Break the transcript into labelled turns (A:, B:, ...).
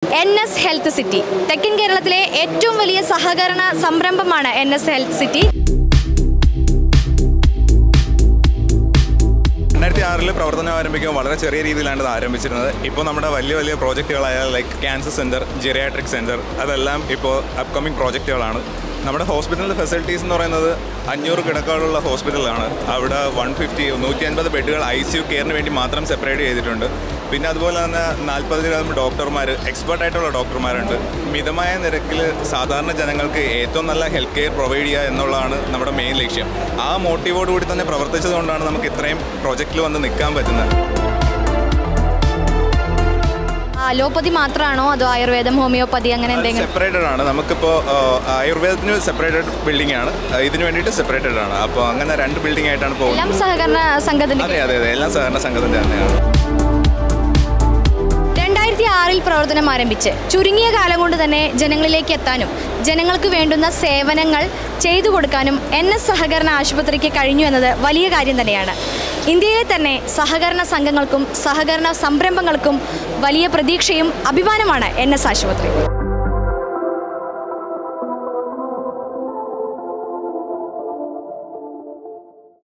A: NS health city തെക്കൻ കേരളത്തിലെ ഏറ്റവും വലിയ സഹകരണ സംരംഭമാണ് എൻഎസ് ഹെൽത്ത് സിറ്റി.
B: 2006 പ്രവർത്തനം ആരംഭിക്കുമ്പോൾ വളരെ ചെറിയ രീതിയിലാണ് ഇത് ആരംഭിച്ചിരുന്നത്. ഇപ്പോൾ നമ്മുടെ വലിയ വലിയ പ്രോജക്റ്റുകളായ like cancer center, geriatric center, അതെല്ലാം ഇപ്പോൾ അപ്കമിങ് പ്രോജക്റ്റുകളാണ്. നമ്മുടെ ഹോസ്പിറ്റലിൻ്റെ ഫെസിലിറ്റീസ് എന്ന് പറയുന്നത് 500 കിടക്കകളുള്ള ഹോസ്പിറ്റലാണ്. അവിടെ 150 ബെഡുകൾ ICU കെയറിന് വേണ്ടി മാത്രം സെപ്പറേറ്റ് ചെയ്തിട്ടുണ്ട്. പിന്നെ അതുപോലെ തന്നെ 40 ഡോക്ടർമാർ, എക്സ്പേർട്ടായിട്ടുള്ള ഡോക്ടർമാരുണ്ട്. മിതമായ നിരക്കിൽ സാധാരണ ജനങ്ങൾക്ക് ഏറ്റവും നല്ല ഹെൽത്ത് കെയർ പ്രൊവൈഡ് ചെയ്യുക എന്നുള്ളതാണ് നമ്മുടെ മെയിൻ ലക്ഷ്യം. ആ മോട്ടീവോടുകൂടി തന്നെ പ്രവർത്തിച്ചതുകൊണ്ടാണ് നമുക്ക് ഇത്രയും പ്രോജക്റ്റിൽ വന്ന് നിൽക്കാൻ പറ്റുന്നത്.
A: അലോപ്പതി മാത്രമാണോ അതോ ആയുർവേദം, ഹോമിയോപ്പതി അങ്ങനെ എന്തെങ്കിലും?
B: സെപ്പറേറ്റഡ് ആണ്. നമുക്കിപ്പോൾ ആയുർവേദത്തിന് സെപ്പറേറ്റഡ് ബിൽഡിംഗ് ആണ്, ഇതിന് വേണ്ടിയിട്ട് സെപ്പറേറ്റഡ് ആണ്. അപ്പോൾ അങ്ങനെ 2 ബിൽഡിംഗ് ആയിട്ടാണ് പോകുന്നത്.
A: എല്ലാം സഹകരണ സംഘത്തിൻ്റെ?
B: അതെ, എല്ലാം സഹകരണ സംഘത്തിൻ്റെ തന്നെയാണ്.
A: 2006 പ്രവർത്തനം ആരംഭിച്ച് ചുരുങ്ങിയ കാലം കൊണ്ട് തന്നെ ജനങ്ങളിലേക്ക് എത്താനും ജനങ്ങൾക്ക് വേണ്ടുന്ന സേവനങ്ങൾ ചെയ്തു കൊടുക്കാനും എൻഎസ് സഹകരണ ആശുപത്രിക്ക് കഴിഞ്ഞു എന്നത് വലിയ കാര്യം തന്നെയാണ്. ഇന്ത്യയിലെ തന്നെ സഹകരണ സംഘങ്ങൾക്കും സഹകരണ സംരംഭങ്ങൾക്കും വലിയ പ്രതീക്ഷയും അഭിമാനമാണ് എൻഎസ് ആശുപത്രി.